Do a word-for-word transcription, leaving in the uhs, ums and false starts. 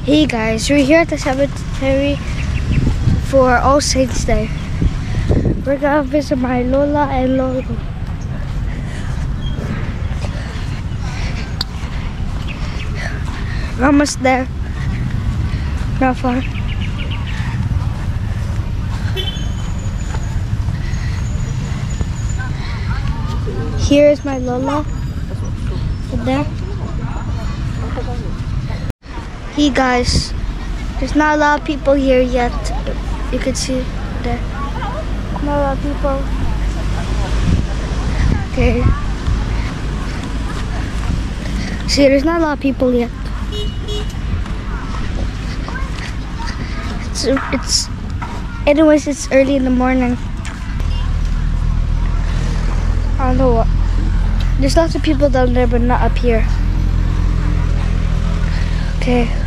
Hey guys, we're here at the cemetery for All Saints Day. We're gonna visit my Lola and Lolo. We're almost there. Not far. Here's my Lola. Right there. Hey guys, there's not a lot of people here yet. You can see there. Not a lot of people. Okay. See, there's not a lot of people yet. It's, it's anyways, it's early in the morning. I don't know what. There's lots of people down there, but not up here. Okay.